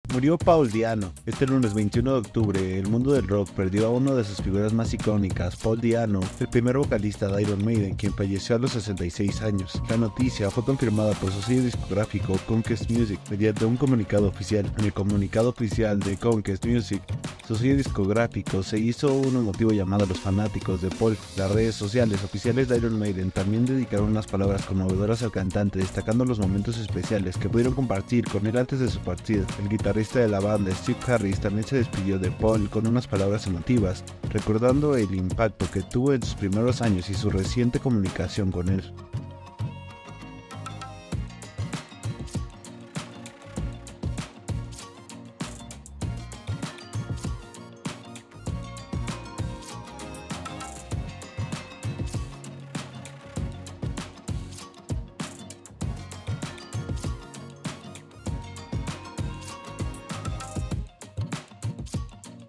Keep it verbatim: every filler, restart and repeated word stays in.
Murió Paul Di'Anno. Este lunes veintiuno de octubre, el mundo del rock perdió a una de sus figuras más icónicas, Paul Di'Anno, el primer vocalista de Iron Maiden, quien falleció a los sesenta y seis años. La noticia fue confirmada por su sello discográfico Conquest Music mediante un comunicado oficial. En el comunicado oficial de Conquest Music, su sello discográfico se hizo un emotivo llamado a los fanáticos de Paul. Las redes sociales oficiales de Iron Maiden también dedicaron unas palabras conmovedoras al cantante, destacando los momentos especiales que pudieron compartir con él antes de su partida. El guitarrista de la banda, Steve Harris, también se despidió de Paul con unas palabras emotivas, recordando el impacto que tuvo en sus primeros años y su reciente comunicación con él.